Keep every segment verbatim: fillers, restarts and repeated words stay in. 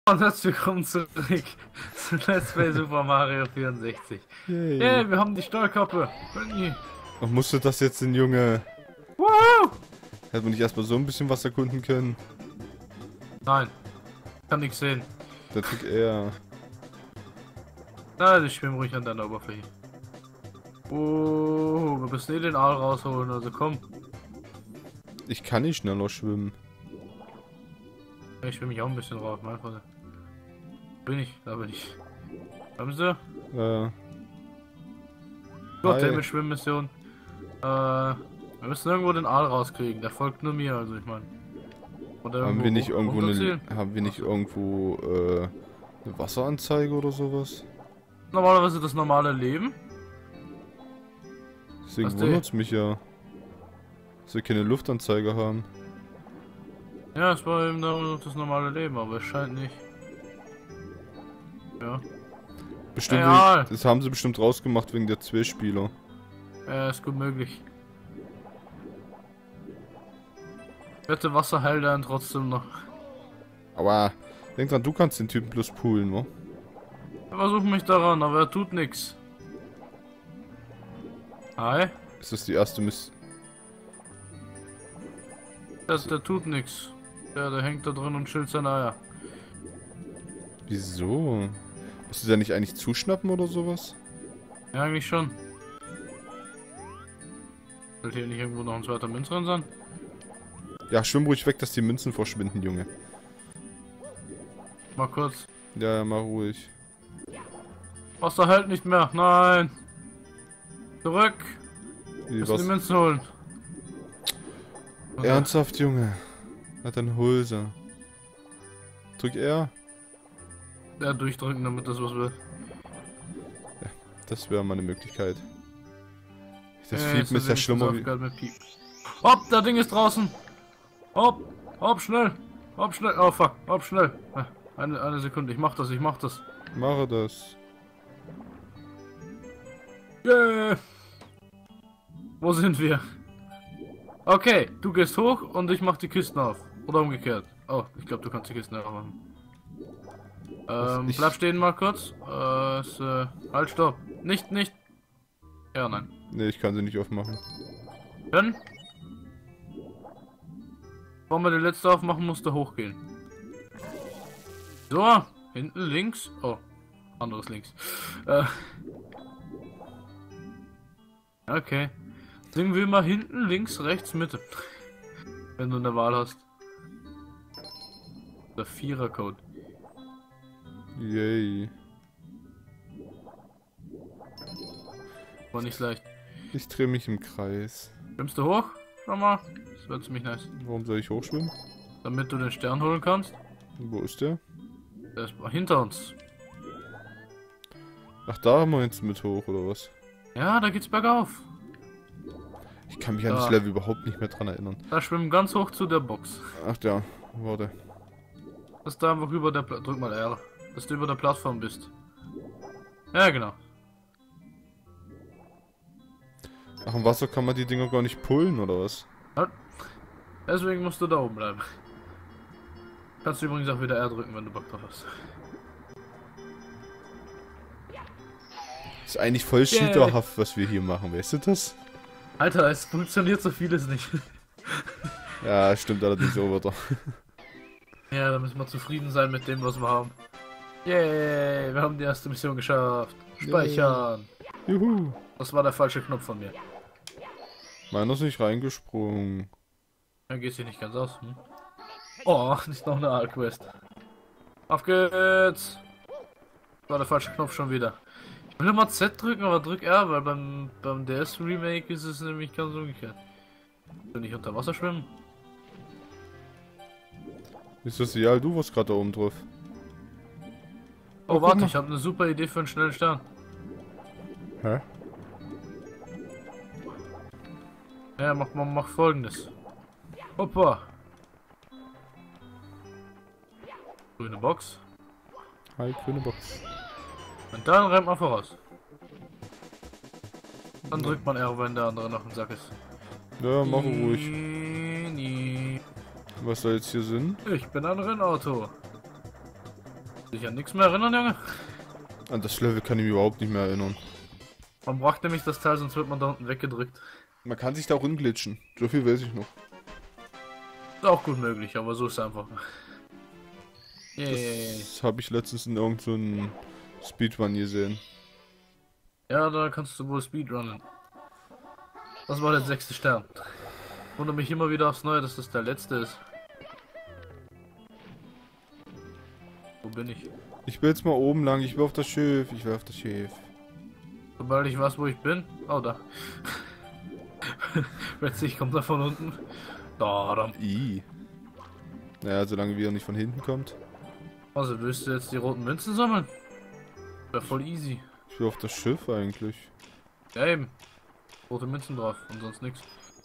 Und herzlich willkommen zurück zu Let's Play Super Mario vierundsechzig. Yay. Yeah, wir haben die Stahlkappe. Benny. Ach, musste das jetzt denn, Junge? Wow! Hätte man nicht erstmal so ein bisschen was erkunden können? Nein. Kann nichts sehen. Der Trick eher. Nein, ich schwimme ruhig an deiner Oberfläche. Oh, wir müssen eh den Aal rausholen, also komm. Ich kann nicht schneller schwimmen. Ich schwimme mich auch ein bisschen rauf, mein Freund. Bin ich, da bin ich. Haben sie? Äh. Gott, Hi. mit Schwimmmission. Äh, wir müssen irgendwo den Aal rauskriegen. Der folgt nur mir, also ich meine. Haben wir nicht irgendwo eine, runterziehen? haben wir nicht irgendwo äh, eine Wasseranzeige oder sowas? Normalerweise das normale Leben. Deswegen Was wundert's mich ja, dass wir keine Luftanzeige haben. Ja, es war eben nur das normale Leben, aber es scheint nicht. Ja. Bestimmt, Egal. wegen, das haben sie bestimmt rausgemacht wegen der zwei Spieler. Ja, ist gut möglich. Wette, Wasser heilt dann trotzdem noch. Aber denk dran, du kannst den Typen bloß poolen, wa? Ich versuche mich daran, aber er tut nichts. Hi? Ist das die erste Miss... Der, der tut nichts. Ja, der hängt da drin und chillt seine Eier. Wieso? Musst du da nicht eigentlich zuschnappen oder sowas? Ja, eigentlich schon. Sollte hier nicht irgendwo noch ein zweiter Münz drin sein? Ja, schwimm ruhig weg, dass die Münzen verschwinden, Junge. Mal kurz. Ja, ja, mal ruhig. Wasser hält nicht mehr. Nein. Zurück. Wie, Müssen die was? Münzen holen. Und Ernsthaft, Junge? Na dann hol sie. Drück R. Ja, durchdrücken, damit das was wird. Das wäre mal eine Möglichkeit. Das Ja, Fiepen ist ja wenigstens schlimmer wie... aufgehört mit Piep. Hopp, das Ding ist draußen. Hopp, hopp, schnell. Hopp, schnell. Oh, fuck. Hopp, schnell. Ah, Eine, eine Sekunde. Ich mach das, ich mach das. Mache das. Yeah. Wo sind wir? Okay, du gehst hoch und ich mach die Kisten auf. Oder umgekehrt. Oh, ich glaube, du kannst die Kisten aufmachen. Ähm, ich- bleib stehen mal kurz. Äh, es, äh, halt, stopp. Nicht, nicht. Ja, nein. Ne, ich kann sie nicht aufmachen. Dann. Bevor wir die letzte aufmachen, musst du hochgehen. So, hinten links. Oh, anderes links. Äh. Okay. Singen wir mal hinten, links, rechts, Mitte. Wenn du eine Wahl hast. Der Vierer-Code. Yay. War nicht leicht. Ich drehe mich im Kreis. Schwimmst du hoch? Nochmal. Das wird ziemlich nice. Warum soll ich hochschwimmen? Damit du den Stern holen kannst. Wo ist der? Der ist hinter uns. Ach, da haben wir jetzt mit hoch, oder was? Ja, da geht's bergauf. Ich kann mich an Da. das Level überhaupt nicht mehr dran erinnern. Da schwimmen ganz hoch zu der Box. Ach ja, warte. Dass du einfach über der Pla drück mal R, dass du über der Plattform bist. Ja, genau. Ach, im Wasser kann man die Dinger gar nicht pullen, oder was? Halt. Deswegen musst du da oben bleiben. Kannst du übrigens auch wieder R drücken, wenn du Bock drauf hast. Ist eigentlich voll Yay. cheaterhaft, was wir hier machen, weißt du das? Alter, es funktioniert so vieles nicht. Ja, stimmt allerdings auch wieder. Ja, da müssen wir zufrieden sein mit dem, was wir haben. Yay, wir haben die erste Mission geschafft. Speichern. Juhu. Das war der falsche Knopf von mir. Meiner ist nicht reingesprungen. Dann geht's hier nicht ganz aus. Hm? Oh, nicht noch eine Aalquest. Auf geht's. Das war der falsche Knopf schon wieder. Ich will immer Z drücken, aber drück R, weil beim, beim D S Remake ist es nämlich ganz umgekehrt. Will ich unter Wasser schwimmen? Ist das ja, du warst gerade da oben drauf. Oh, guck warte, mal. ich habe eine super Idee für einen schnellen Stern. Hä? Ja, mach, mach, mach folgendes. Hoppa. Grüne Box. Hi, grüne Box. Und dann rennt man voraus. Dann drückt man R, wenn der andere noch im Sack ist. Ja, mach ruhig. Nie, nie. Was soll jetzt hier Sinn? Ich bin ein Rennauto. Sich an nichts mehr erinnern, Junge? An das Level kann ich mich überhaupt nicht mehr erinnern. Man braucht nämlich das Teil, sonst wird man da unten weggedrückt. Man kann sich da auch glitschen. So viel weiß ich noch. Ist auch gut möglich, aber so ist es einfach. Yay. Das habe ich letztens in irgendeinem Speedrun gesehen. Ja, da kannst du wohl Speedrunnen. Das war der sechste Stern. Wundert mich immer wieder aufs Neue, dass das der letzte ist. Wo bin ich? Ich will jetzt mal oben lang. Ich will auf das Schiff. Ich will auf das Schiff. Sobald ich weiß, wo ich bin. Oh, da. Plötzlich kommt er von unten. Da, da. I. Naja, solange wie er nicht von hinten kommt. Also, willst du jetzt die roten Münzen sammeln? Wäre voll easy. Ich will auf das Schiff eigentlich. Ja, eben. Rote Münzen drauf und sonst nichts.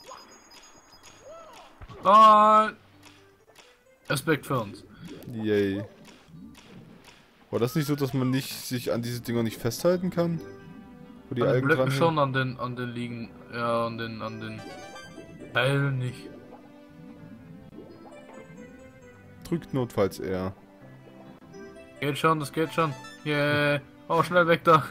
Nein! Respekt für uns. Yay. War das nicht so, dass man nicht sich an diese Dinger nicht festhalten kann? Wo die An den Algen Blöcken dran schon, an den, an den liegen. Ja, an den, an den Teilen nicht. Drückt notfalls R. Geht schon, das geht schon. Yeah. Oh, schnell weg da.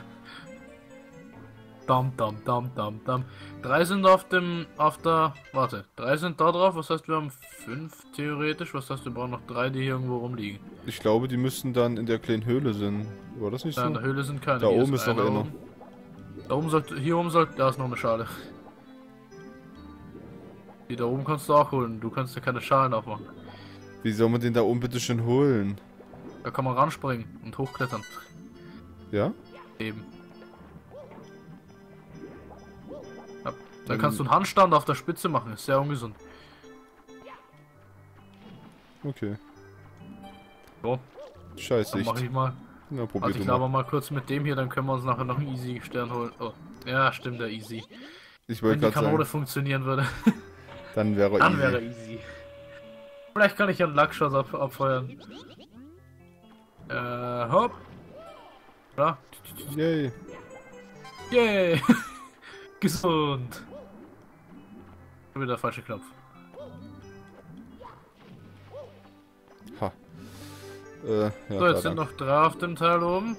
Dam, dam, dam, dam, dam. Drei sind auf dem, auf der, warte, drei sind da drauf, was heißt wir haben fünf theoretisch, was heißt wir brauchen noch drei, die hier irgendwo rumliegen. Ich glaube, die müssten dann in der kleinen Höhle sein. War das nicht Da so? in der Höhle sind keine. Da Hier oben ist noch einer einer. oben. Da oben sollte, hier oben sollte, da ist noch eine Schale. Die da oben kannst du auch holen, du kannst ja keine Schalen aufmachen. Wie soll man den da oben bitte schön holen? Da kann man ranspringen und hochklettern. Ja? Eben. Ja, dann kannst du einen Handstand auf der Spitze machen, ist sehr ungesund. Okay. So, Scheiße, dann ich. mach ich mal. Na, probier Warte, du ich mal. laber mal kurz mit dem hier, dann können wir uns nachher noch einen Easy Stern holen. Oh, ja, stimmt, der Easy. Ich Wenn wollte die gerade Kanone sagen, funktionieren würde, dann wäre dann easy. wäre easy. Vielleicht kann ich einen Lackschuss ab abfeuern. Äh, hopp. Ja. Yay. Yay. Gesund. Wieder der falsche Knopf. Ha. Äh, ja, So, jetzt da sind lang. noch drei auf dem Teil oben.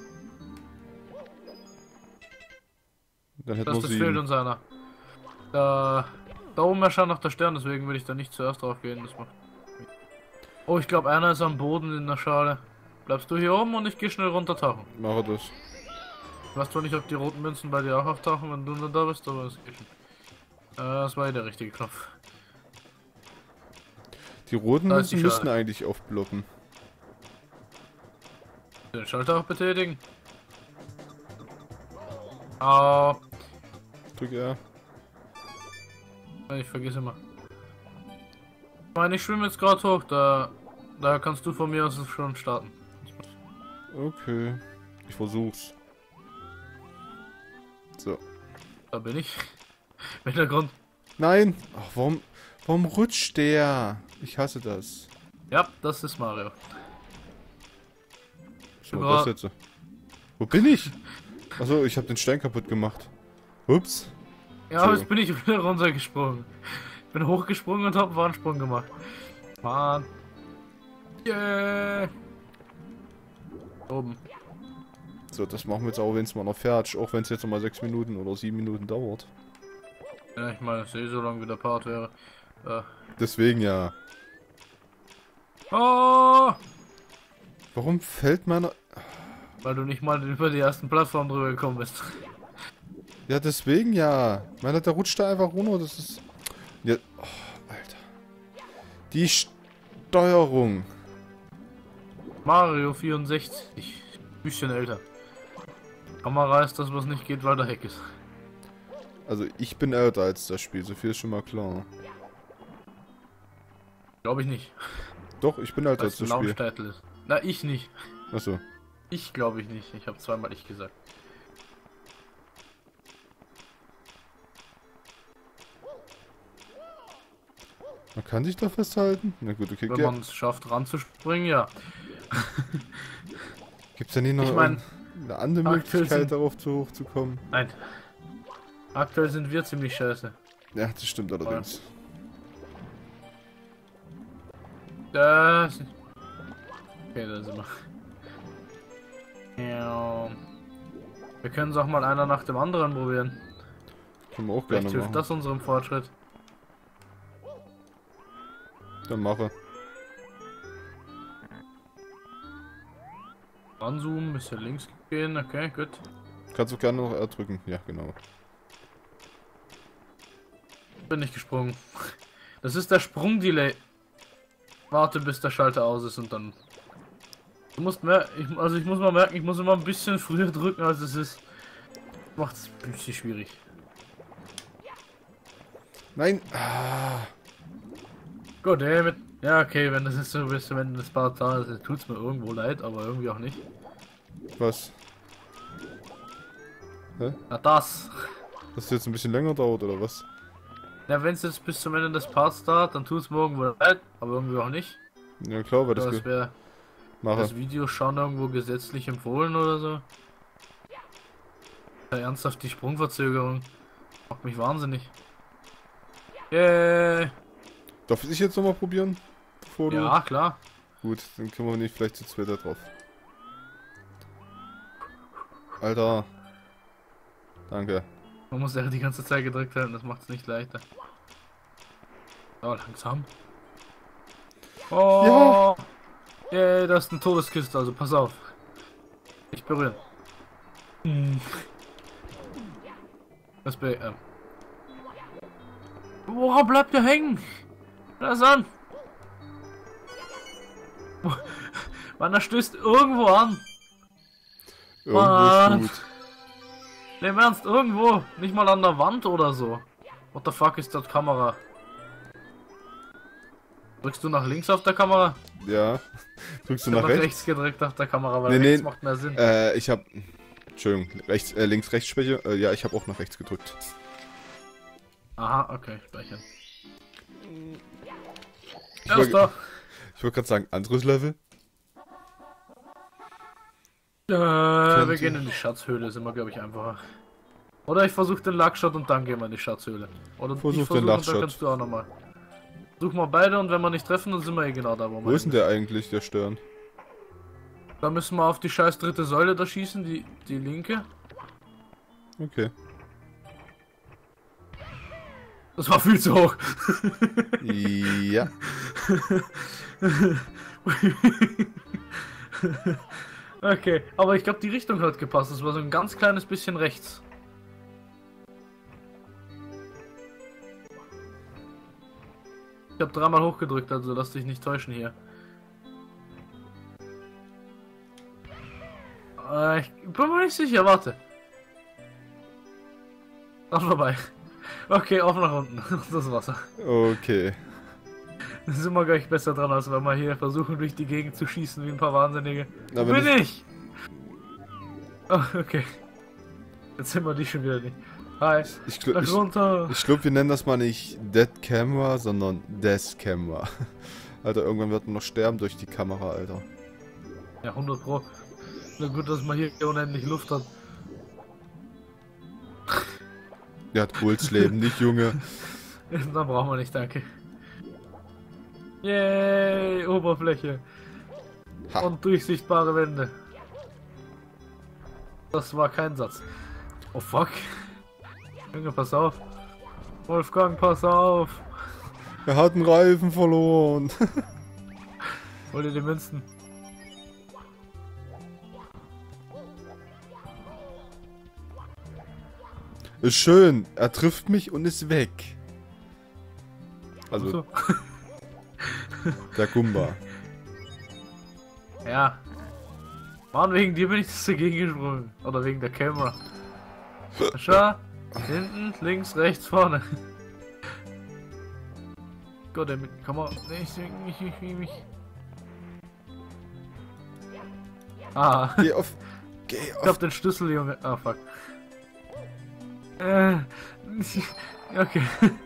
Dann hätten Das, wir das fehlt sieben. uns einer. Da, da oben erscheint noch der Stern, deswegen will ich da nicht zuerst drauf gehen. Das macht... Oh, ich glaube einer ist am Boden in der Schale. Bleibst du hier oben und ich gehe schnell runter tauchen. Mache das. Ich weiß zwar nicht, ob die roten Münzen bei dir auch auftauchen, wenn du dann da bist, aber es geht schon. Äh, das war ja der richtige Knopf. Die roten Da ist die Münzen müssten Schale. eigentlich aufploppen. Den Schalter auch betätigen. Ah, Drück R. ich vergesse immer. Ich meine, ich schwimme jetzt gerade hoch, da, da kannst du von mir aus schon starten. Okay. Ich versuch's. So. Da bin ich. Hintergrund. Nein! Ach, warum, warum rutscht der? Ich hasse das. Ja, das ist Mario. So, Ja. das jetzt. Wo bin ich? Achso, ich habe den Stein kaputt gemacht. Ups. Ja, jetzt bin ich wieder runtergesprungen. Ich bin hochgesprungen und habe einen Warnsprung gemacht. Mann. Yeah. Oben. So, das machen wir jetzt auch, wenn es mal noch fertig, auch wenn es jetzt noch mal sechs Minuten oder sieben Minuten dauert. Ja, ich meine, ich sehe so lange wie der Part wäre. Äh. Deswegen ja. Oh! Warum fällt meiner... Weil du nicht mal über die ersten Plattformen drüber gekommen bist. Ja, deswegen ja. Meiner, der rutscht da einfach runter, das ist... Ja... Oh, Alter. Die Steuerung. Mario vierundsechzig. Bisschen älter. Kamera ist das, was nicht geht, weil der Heck ist. Also ich bin älter als das Spiel, so viel ist schon mal klar. Glaube ich nicht. Doch, ich bin älter Weil als es ein das Spiel. Launchteitel ist. Na, ich nicht. Achso. Ich glaube ich nicht. Ich habe zweimal ich gesagt. Man kann sich da festhalten? Na gut, okay. Wenn Ja. man es schafft, ranzuspringen, ja. Gibt's ja nicht noch Ich mein, eine andere aktuell Möglichkeit, sind- darauf zu hochzukommen? Nein. Aktuell sind wir ziemlich scheiße. Ja, das stimmt allerdings. Das. Okay, da sind wir. Ja. Wir können es auch mal einer nach dem anderen probieren. Können wir auch Vielleicht gerne hilft machen. das unserem Fortschritt. Dann mache. Anzoomen, bisschen links gehen, okay, gut. Kannst du gerne noch R drücken. Ja, genau. Bin nicht gesprungen. Das ist der Sprungdelay. Warte, bis der Schalter aus ist und dann. Du musst mehr. Ich, also ich muss mal merken, ich muss immer ein bisschen früher drücken, als es ist. Macht es ein bisschen schwierig. Nein! Ah. Gut, ey, mit. Ja, okay, wenn das ist so bist, wenn das Part da ist, tut's mir irgendwo leid, aber irgendwie auch nicht. Was? Hä? Na das. Dass es jetzt ein bisschen länger dauert, oder was? Ja, wenn es jetzt bis zum Ende des Parts dauert, dann tut's mir irgendwo leid, aber irgendwie auch nicht. Ja klar, weil das, Das das wäre mache. das Video schon irgendwo gesetzlich empfohlen oder so. Ja, ernsthaft, die Sprungverzögerung macht mich wahnsinnig. Yay. Darf ich jetzt nochmal probieren? Bevor du... Ja, klar. Gut, dann können wir nicht vielleicht zu zweit da drauf. Alter. Danke. Man muss ja die ganze Zeit gedrückt halten, das macht es nicht leichter. So, langsam. Oh! Ja! Yay, das ist eine Todeskiste, also pass auf. Nicht berühren. Hm. Das be ähm. Woran bleibt der hängen? Lass an! Mann, er stößt irgendwo an. Irgendwo Mann. ist gut. Ne, im Ernst, irgendwo. Nicht mal an der Wand oder so. What the fuck ist das Kamera? Drückst du nach links auf der Kamera? Ja. Drückst du Ich hab nach nach rechts? rechts gedrückt auf der Kamera, weil Nee, rechts nee. macht mehr Sinn. Äh, ich hab... Entschuldigung, rechts, äh, links, rechts Schwäche. Äh, ja, ich habe auch nach rechts gedrückt. Aha, okay, speichern. Ich wollte Erster. ich wollt gerade sagen, anderes Level. Äh, wir Könnte. gehen in die Schatzhöhle, ist immer, glaube ich, einfacher. Oder ich versuche den Lackshot und dann gehen wir in die Schatzhöhle. Oder Versuch ich den und Lackshot. dann kannst du auch nochmal. Such mal beide und wenn wir nicht treffen, dann sind wir eh genau da, wo wir Wo ist denn hin der eigentlich, der Stern? müssen. Da müssen wir auf die scheiß dritte Säule da schießen, die, die linke. Okay. Das war viel zu hoch. Ja. Okay, aber ich glaube, die Richtung hat gepasst. Das war so ein ganz kleines bisschen rechts. Ich habe dreimal hochgedrückt, also lass dich nicht täuschen hier. Äh, ich bin mir nicht sicher, warte. Dann vorbei. Okay, auf nach unten. Das Wasser. Okay. Da sind wir gleich besser dran, als wenn wir hier versuchen, durch die Gegend zu schießen wie ein paar Wahnsinnige. Wo Aber bin nicht- ich? Oh, okay. Jetzt sind wir die schon wieder nicht. Hi. Ich Gleich glaube, ich, runter. ich glaub, wir nennen das mal nicht Dead Camera, sondern Death Camera. Alter, irgendwann wird man noch sterben durch die Kamera, Alter. Ja, hundert Pro. Na gut, dass man hier unendlich Luft hat. Der hat Bulls Leben, nicht Junge. Dann brauchen wir nicht, danke. Yay, Oberfläche. Ha. Und durchsichtbare Wände. Das war kein Satz. Oh fuck. Junge, pass auf. Wolfgang, pass auf. Er hat einen Reifen verloren. Hol dir die Münzen. Ist schön. Er trifft mich und ist weg. Also, So. der Gumba. Ja. Mann, wegen dir bin ich das dagegen gesprungen. Oder wegen der Kamera. Schau. Hinten, links, rechts, vorne. Gott, damit kann man. Nee, ich sing mich, mich, mich, mich. Ah, Geh auf. Geh ich auf. hab den Schlüssel, Junge. Ah, fuck. Äh. Okay.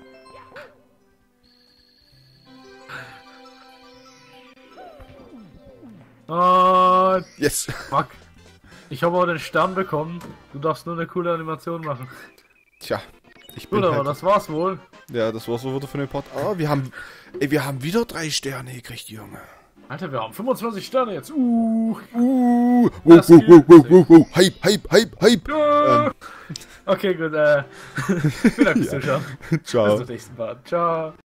Oh, Yes. fuck. Ich habe auch den Stern bekommen. Du darfst nur eine coole Animation machen. Tja. Ich bin Gut, aber halt, das war's wohl. Ja, das war's so wieder von dem Part. Ah, wir haben. Ey, wir haben wieder drei Sterne gekriegt, Junge. Alter, wir haben fünfundzwanzig Sterne jetzt. Uh. Uh. wow, wow, wow, wow, wow, wow, Hype, Hype, Hype, Hype. Ja. Ähm. Okay, gut. Äh, vielen Dank fürs Zuschauen. Ciao. Bis zum nächsten Mal. Ciao.